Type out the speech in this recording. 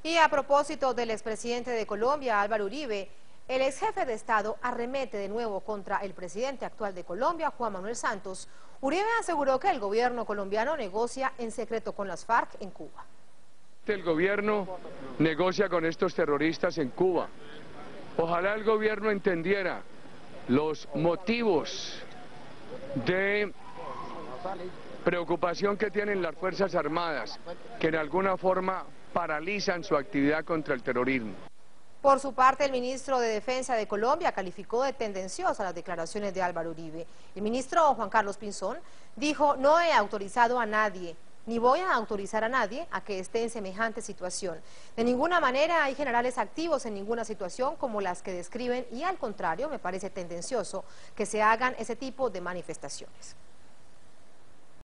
Y a propósito del expresidente de Colombia, Álvaro Uribe, el ex jefe de Estado arremete de nuevo contra el presidente actual de Colombia, Juan Manuel Santos. Uribe aseguró que el gobierno colombiano negocia en secreto con las FARC en Cuba. El gobierno negocia con estos terroristas en Cuba. Ojalá el gobierno entendiera los motivos de preocupación que tienen las Fuerzas Armadas, que en alguna forma paralizan su actividad contra el terrorismo. Por su parte, el ministro de Defensa de Colombia calificó de tendenciosas las declaraciones de Álvaro Uribe. El ministro Juan Carlos Pinzón dijo: no he autorizado a nadie, ni voy a autorizar a nadie a que esté en semejante situación. De ninguna manera hay generales activos en ninguna situación como las que describen y al contrario me parece tendencioso que se hagan ese tipo de manifestaciones.